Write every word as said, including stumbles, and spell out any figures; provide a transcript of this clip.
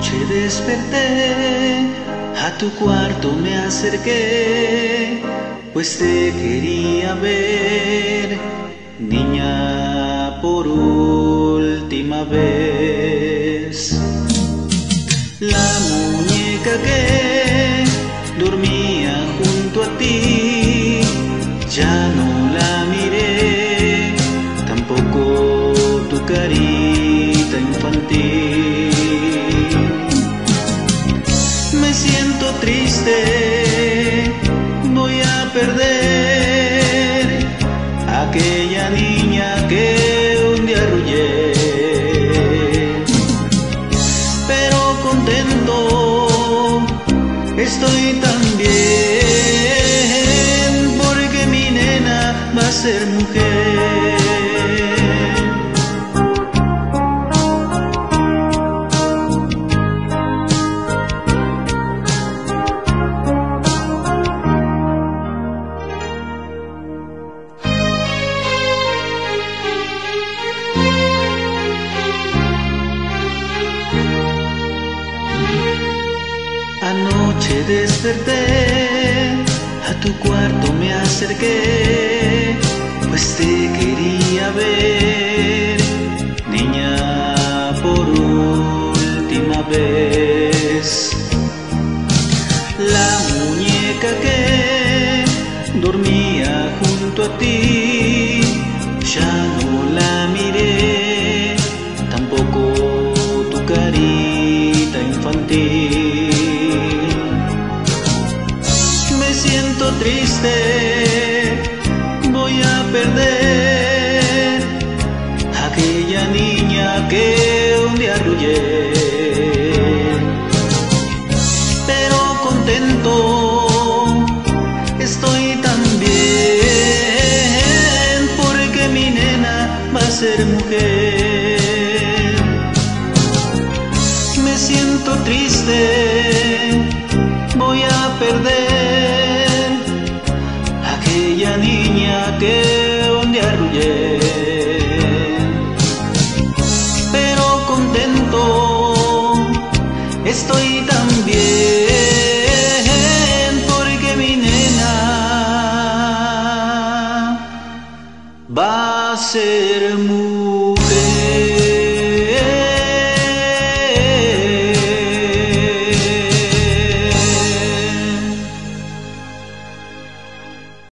Anoche desperté, a tu cuarto me acerqué, pues te quería ver, niña, por última vez. La muñeca que dormía junto a ti, ya no la miré, tampoco tu carita infantil. Me siento triste, voy a perder aquella niña que un día arrullé, pero contento estoy también, porque mi nena va a ser mujer. Anoche desperté, a tu cuarto me acerqué, pues te quería ver, niña, por última vez. La muñeca que dormía junto a ti, ya no la miré, tampoco tu carita infantil. Siento triste, voy a perder aquella niña que un día arrullé, pero contento estoy también, porque mi nena va a ser mujer. Me siento triste, voy a perder aquella niña que un día arrullé, pero contento estoy también, porque mi nena va a ser mujer.